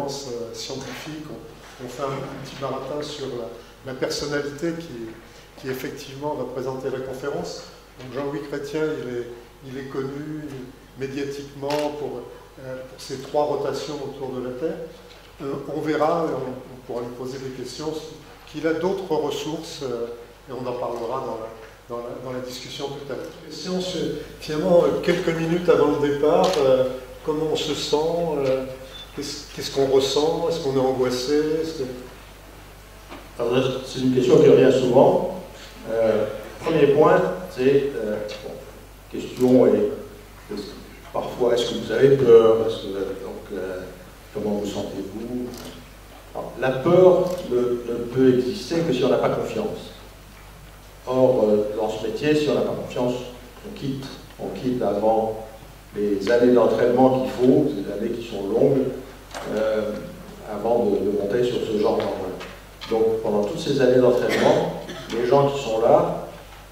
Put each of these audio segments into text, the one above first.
conférence scientifique, on fait un petit baratin sur la personnalité qui effectivement va présenter la conférence. Donc Jean-Louis Chrétien, il est connu médiatiquement pour ses 3 rotations autour de la Terre. On verra, on pourra lui poser des questions, qu'il a d'autres ressources, et on en parlera dans la discussion tout à l'heure. Question, finalement, quelques minutes avant le départ, comment on se sent, qu'est-ce qu'on ressent, est-ce qu'on est angoissé, Alors, c'est une question qui revient souvent. Premier point, c'est question et parfois est-ce que vous avez peur, comment vous sentez-vous? La peur ne peut exister que si on n'a pas confiance. Or, dans ce métier, si on n'a pas confiance, on quitte. On quitte avant les années d'entraînement qu'il faut, ces années qui sont longues, avant de monter sur ce genre d'envol. Donc, pendant toutes ces années d'entraînement, les gens qui sont là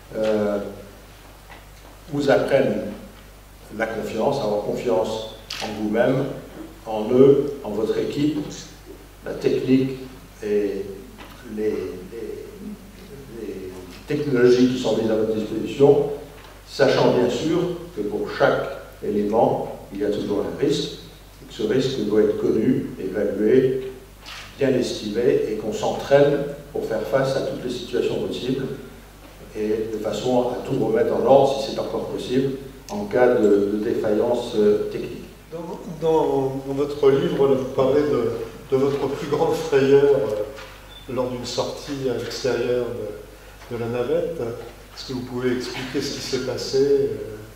vous apprennent la confiance, avoir confiance en vous-même, en eux, en votre équipe, la technique et les technologies qui sont mises à votre disposition, sachant bien sûr que pour chaque élément, il y a toujours un risque, et que ce risque doit être connu, évalué, bien estimé, et qu'on s'entraîne pour faire face à toutes les situations possibles, et de façon à tout remettre en ordre, si c'est encore possible, en cas de défaillance technique. Dans votre livre, vous parlez de votre plus grande frayeur lors d'une sortie à l'extérieur de la navette. Est-ce que vous pouvez expliquer ce qui s'est passé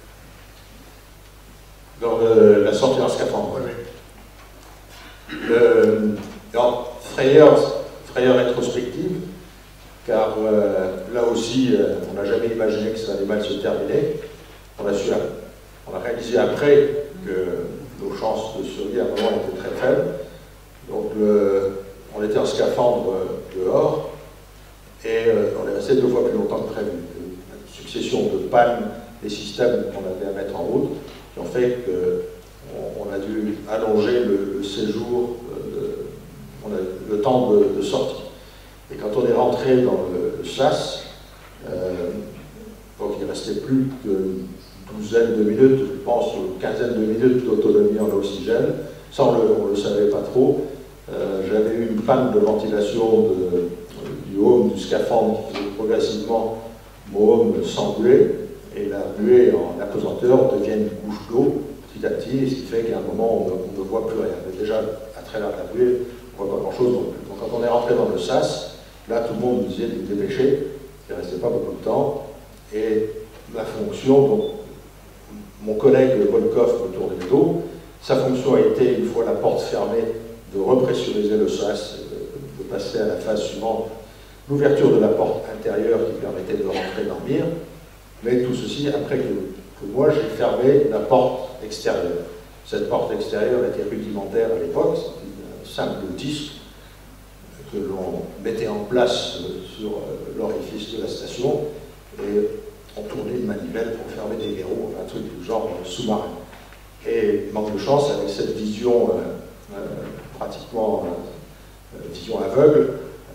Dans la sortie en scaphandre. Oui. Alors, frayeur rétrospective, car là aussi, on n'a jamais imaginé que ça allait mal se terminer. On a réalisé après que nos chances de survie à un moment étaient très faibles. Donc, on était en scaphandre dehors, et on est resté 2 fois plus longtemps que prévu. Une succession de pannes des systèmes qu'on avait à mettre en route, qui ont fait qu'on a dû allonger le séjour, le temps de sortie. Et quand on est rentré dans le SAS, donc il ne restait plus qu'une douzaine de minutes, je pense une quinzaine de minutes d'autonomie en oxygène. Ça, on ne le savait pas trop. J'avais eu une panne de ventilation du home, du scaphandre, qui faisait progressivement mon home s'engluer, et la buée en apesanteur devient une couche d'eau petit à petit, ce qui fait qu'à un moment, on ne voit plus rien. Mais déjà, à travers la buée, on ne voit pas grand-chose non plus. Donc quand on est rentré dans le SAS, là, tout le monde nous disait de nous dépêcher, il ne restait pas beaucoup de temps, et ma fonction, donc, mon collègue Volkov me tournait le dos, sa fonction a été, une fois la porte fermée, de repressuriser le SAS, de passer à la phase suivante, l'ouverture de la porte intérieure qui permettait de rentrer dormir, mais tout ceci après que moi j'ai fermé la porte extérieure. Cette porte extérieure était rudimentaire à l'époque, c'était un simple disque que l'on mettait en place sur l'orifice de la station, et on tournait une manivelle pour fermer des verrous, un truc du genre sous-marin. Et manque de chance, avec cette vision pratiquement vision aveugle,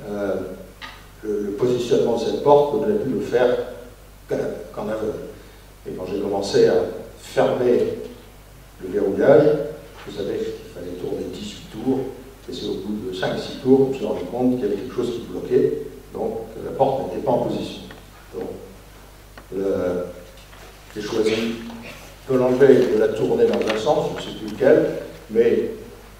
le positionnement de cette porte ne devait plus le faire qu'en aveugle. Et quand j'ai commencé à fermer le verrouillage, je savais qu'il fallait tourner 18 tours, et c'est au bout de 5-6 tours que je me suis rendu compte qu'il y avait quelque chose qui bloquait, donc la porte n'était pas en position. Donc, j'ai choisi de l'enlever et de la tourner dans un sens, je ne sais plus lequel, mais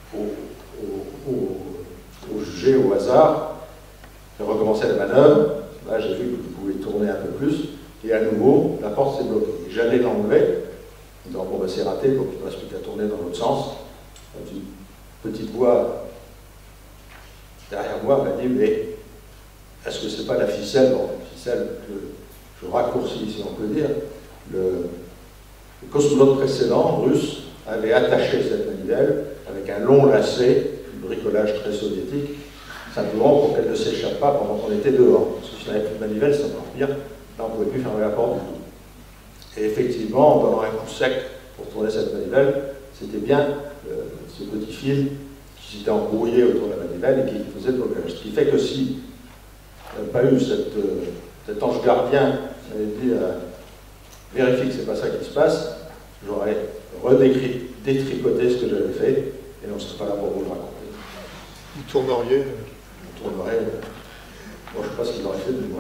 au jugé, au hasard, j'ai recommencé la manœuvre, là j'ai vu que vous pouvez tourner un peu plus, et à nouveau, la porte s'est bloquée. J'allais l'enlever, en disant bon ben c'est raté, donc il ne reste plus qu'à tourner dans l'autre sens. Une petite voix derrière moi m'a dit mais est-ce que c'est pas la ficelle, bon, la ficelle que je raccourcis si on peut dire, le cosmonaute précédent, russe, avait attaché cette manivelle avec un long lacet, un bricolage très soviétique, simplement pour qu'elle ne s'échappe pas pendant qu'on était dehors. Parce que si on n'avait plus de manivelle, c'est encore pire. Là, on ne pouvait plus fermer la porte du tout. Et effectivement, en donnant un coup sec pour tourner cette manivelle, c'était bien ce petit fil qui s'étaient embrouillés autour de la manivelle et qui faisaient le blocage. Ce qui fait que si il n'y avait pas eu cet ange gardien qui avait dit vérifie que c'est pas ça qui se passe, j'aurais détricoté ce que j'avais fait et on ne serait pas là pour vous le raconter. Vous tourneriez On tournerait. Bon, je ne sais pas ce qu'ils auraient fait de moi.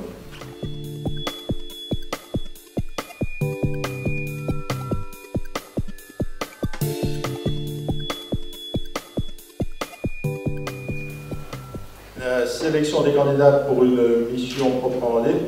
La sélection des candidats pour une mission proprement dite,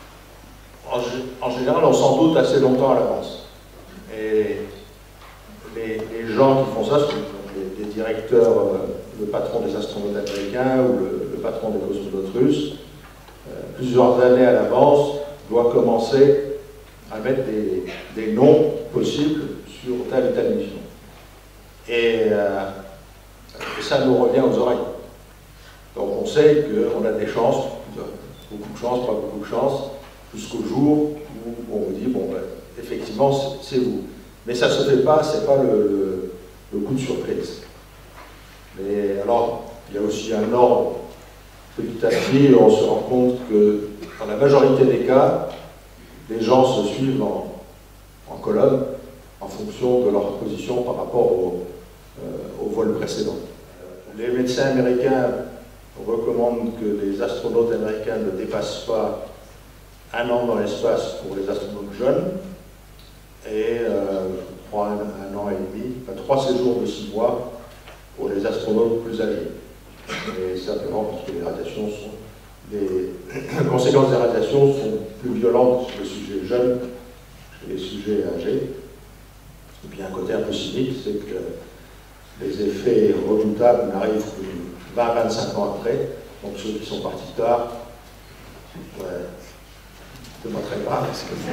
en général, on s'en doute assez longtemps à l'avance. Et les gens qui font ça sont les directeurs, le patron des astronautes américains ou le patron des cosmonautes russes, plusieurs années à l'avance, doit commencer à mettre des noms possibles sur telle ou telle mission. Et ça nous revient aux oreilles. Donc on sait qu'on a des chances, beaucoup de chances, pas beaucoup de chances, jusqu'au jour où on vous dit, bon, ben, effectivement, c'est vous. Mais ça ne se fait pas, c'est pas le coup de surprise. Mais alors, il y a aussi un ordre. Petit à petit, on se rend compte que, dans la majorité des cas, les gens se suivent en colonne en fonction de leur position par rapport au vol précédent. Les médecins américains recommandent que les astronautes américains ne dépassent pas 1 an dans l'espace pour les astronautes jeunes et je crois 1 an et demi, 3 séjours de 6 mois pour les astronautes plus âgés. Et simplement parce que les conséquences des radiations sont plus violentes chez les sujets jeunes que chez les sujets âgés. Et puis un côté un peu cynique, c'est que les effets redoutables n'arrivent que 20-25 ans après. Donc ceux qui sont partis tard, ouais, c'est pas très grave.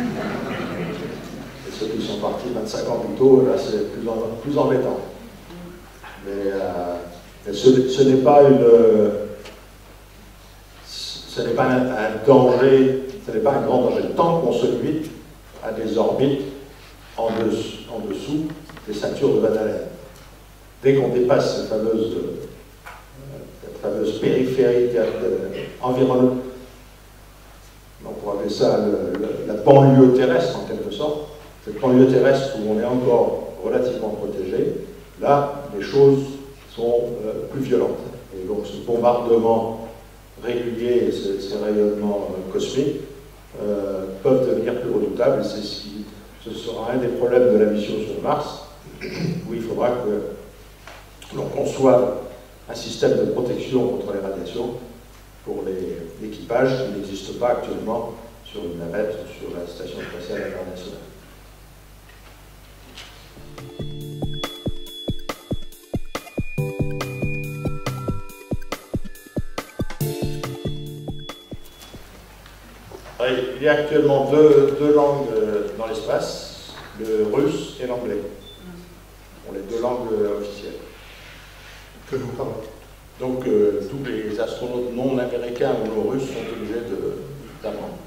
Et ceux qui sont partis 25 ans plus tôt, là c'est plus embêtant. Mais ce n'est pas un danger, ce n'est pas un grand danger. Tant qu'on se limite à des orbites en dessous des ceintures de Van Allen. Dès qu'on dépasse cette fameuse périphérie environnementale, on pourrait appeler ça la banlieue terrestre en quelque sorte, cette banlieue terrestre où on est encore relativement protégé, là les choses sont plus violentes. Et donc ce bombardement régulier et ces rayonnements cosmiques peuvent devenir plus redoutables. Ce sera un des problèmes de la mission sur Mars, où il faudra que l'on conçoive un système de protection contre les radiations pour l'équipage qui n'existe pas actuellement sur une navette ou sur la station spatiale internationale. Il y a actuellement deux langues dans l'espace, le russe et l'anglais. Pour les 2 langues officielles. Que nous parlons. Donc tous les astronautes non américains ou non russes sont obligés d'apprendre.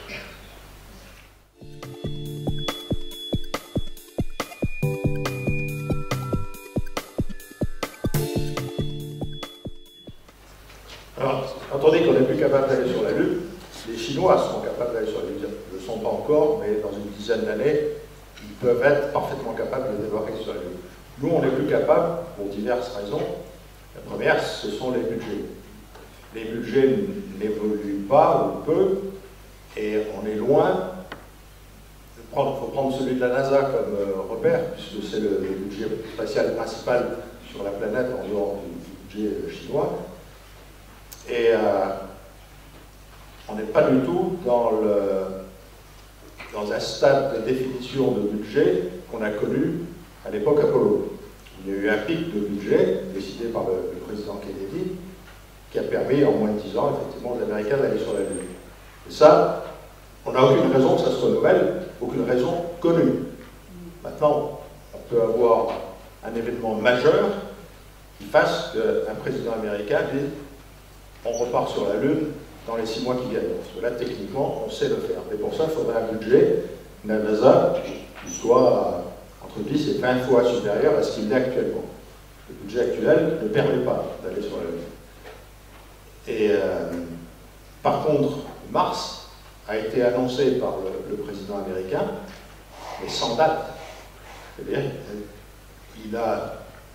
Alors, attendez qu'on n'est plus capable d'aller sur la Lune. Les Chinois sont capables d'aller sur la Lune. Ils ne le sont pas encore, mais dans une dizaine d'années, ils peuvent être parfaitement capables de débarquer sur la Lune. Nous, on n'est plus capables, pour diverses raisons. La première, ce sont les budgets. Les budgets n'évoluent pas ou peu, et on est loin. Il faut prendre celui de la NASA comme repère, puisque c'est le budget spatial principal sur la planète en dehors du budget chinois. Et on n'est pas du tout dans un stade de définition de budget qu'on a connu à l'époque Apollo. Il y a eu un pic de budget décidé par le président Kennedy qui a permis en moins de 10 ans effectivement aux Américains d'aller sur la Lune. Et ça, on n'a aucune raison que ça se renouvelle, aucune raison connue. Maintenant, on peut avoir un événement majeur qui fasse qu'un président américain dit on repart sur la Lune dans les 6 mois qui viennent. Parce que là, techniquement, on sait le faire. Mais pour ça, il faudrait un budget de la NASA qui soit entre 10 et 20 fois supérieur à ce qu'il est actuellement. le budget actuel ne permet pas d'aller sur la Lune. Et par contre, Mars a été annoncé par le président américain, mais sans date. C'est-à-dire qu'il a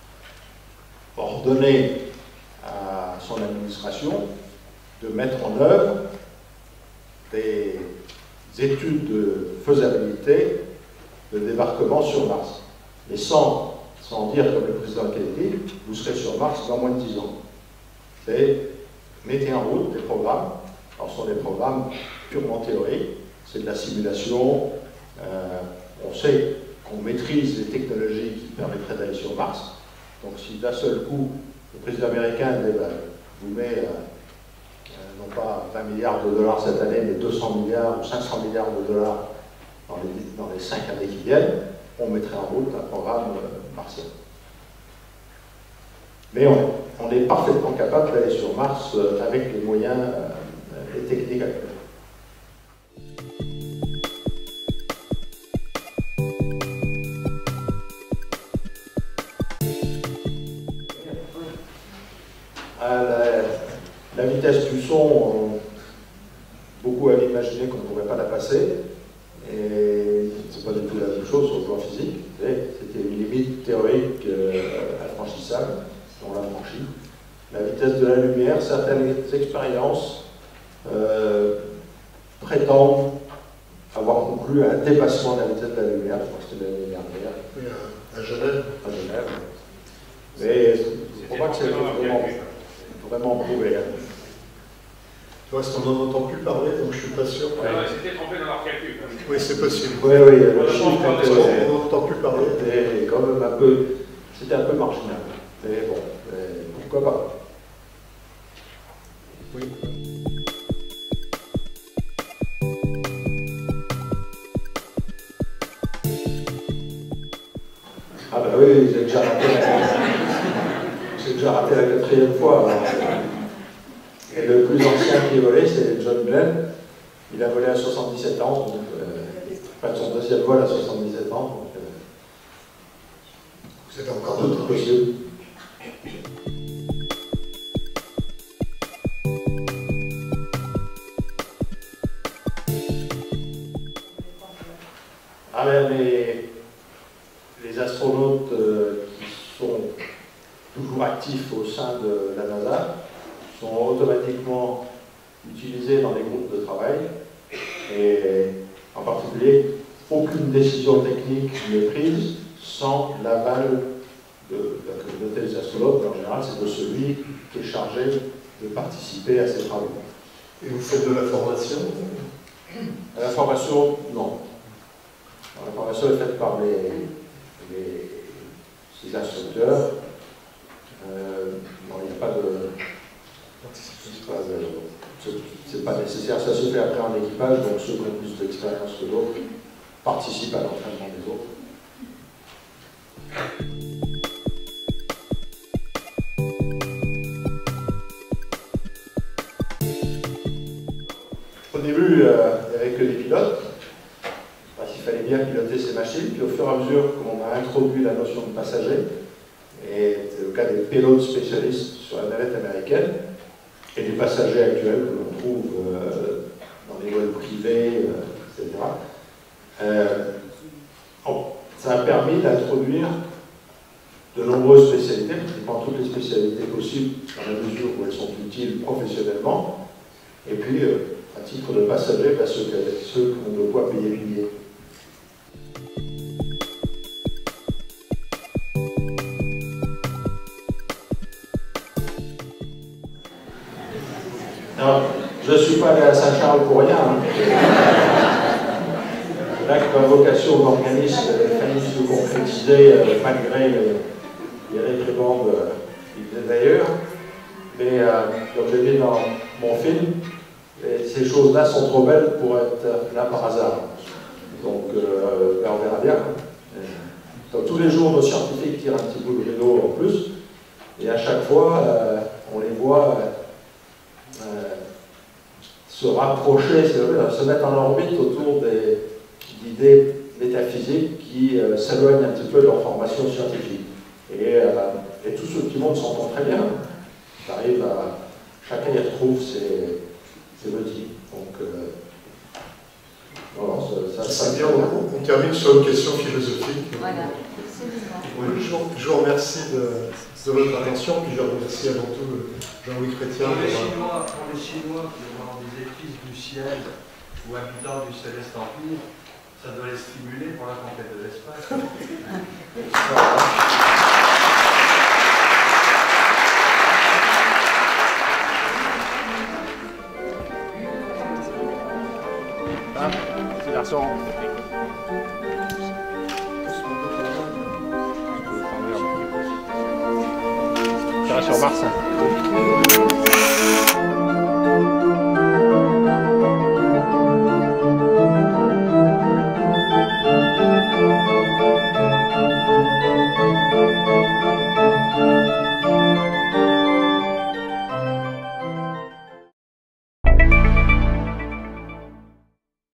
ordonné à son administration de mettre en œuvre des études de faisabilité de débarquement sur Mars. Mais sans dire, comme le président Kennedy, vous serez sur Mars dans moins de 10 ans. C'est mettez en route des programmes. Alors, ce sont des programmes purement théoriques, c'est de la simulation. On sait qu'on maîtrise les technologies qui permettraient d'aller sur Mars. Donc, si d'un seul coup, le président américain vous met non pas 20 milliards de dollars cette année, mais 200 milliards ou 500 milliards de dollars dans les 5 années qui viennent, on mettrait en route un programme martien. Mais on est parfaitement capable d'aller sur Mars avec les moyens et techniques actuels. La vitesse du son, beaucoup avaient imaginé qu'on ne pourrait pas la passer, et c'est pas du tout la même chose sur le plan physique. C'était une limite théorique infranchissable, on l'a franchie. La vitesse de la lumière, certaines expériences prétendent avoir conclu à un dépassement de la vitesse de la lumière. Je crois que c'était l'année dernière. Oui, à Genève. À Genève. Mais je ne crois pas que c'est vraiment prouvé. Tu vois, on n'en entend plus parler, donc je ne suis pas sûr. Ouais. C'était trompé dans leur calcul. Oui, c'est possible. Oui, le chiffre, on n'entend plus parler. C'était quand même un peu, c'était un peu marginal. Mais bon, pourquoi pas. Oui. Ah ben oui, j'ai déjà raté la 4e fois. Alors. Et le plus ancien qui volé, c'est John Glenn. Il a volé à 77 ans, donc, enfin son deuxième vol à 77 ans. Donc, c'est encore tout possible. Ah ben, les astronautes qui sont toujours actifs au sein de la NASA sont automatiquement utilisés dans les groupes de travail, et en particulier, aucune décision technique n'est prise sans l'aval de la communauté des astronautes. En général, c'est de celui qui est chargé de participer à ces travaux. Et vous faites de la formation? La formation, non. La formation est faite par ces instructeurs. Non, il n'y a pas de... C'est pas nécessaire, ça se fait après en équipage, donc ceux qui ont plus d'expérience que d'autres participent à l'entraînement des autres. Au début, il n'y avait que des pilotes, parce qu'il fallait bien piloter ces machines, puis au fur et à mesure qu'on a introduit la notion de passager, et c'est le cas des pilotes spécialistes sur la navette américaine, et des passagers actuels que l'on trouve dans les vols privés, etc. Ça a permis d'introduire de nombreuses spécialités, pas toutes les spécialités possibles dans la mesure où elles sont utiles professionnellement, et puis à titre de passager, ceux qu'on ne doit payer le billet. Alors, je ne suis pas allé à Saint-Charles pour rien. Là que ma vocation d'organisme faillit se concrétiser malgré les réprimandes d'ailleurs. Mais comme je l'ai dit dans mon film, ces choses-là sont trop belles pour être là par hasard. Donc on verra bien. Donc, tous les jours, nos scientifiques tirent un petit bout de rideau en plus. Et à chaque fois, on les voit se rapprocher, se mettre en orbite autour d'idées métaphysiques qui s'éloignent un petit peu de leur formation scientifique. Et Et tout ce petit monde s'entend très bien. Chacun y retrouve ses petits. Donc, voilà, c'est bien, on termine sur une question philosophique. Voilà. Oui, je vous remercie de votre attention, puis je remercie avant tout Jean-Louis Chrétien. Pour les Chinois qui ont des églises du ciel ou habitants du Céleste Empire, ça doit les stimuler pour la conquête de l'espace. C'est garçon. Sur Mars.